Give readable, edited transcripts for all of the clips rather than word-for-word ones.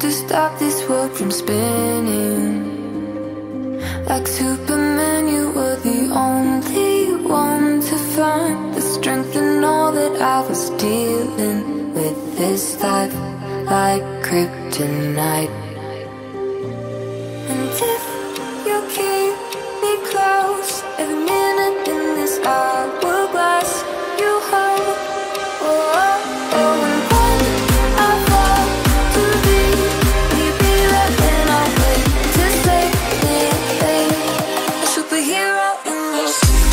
to stop this world from spinning. Like Superman, you were the only one to find the strength in all that I was dealing with this life, like kryptonite. And if you keep me close, every minute in this hourglass you hold. Oh, oh, oh. And when I fall to be, will you be there when I wait to save me? A superhero in your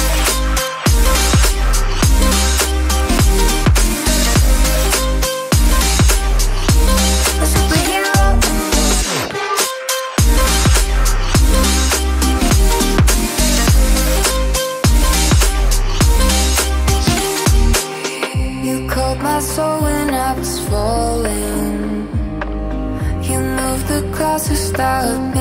a superhero in you called my soul when I was falling. You moved the clouds to stop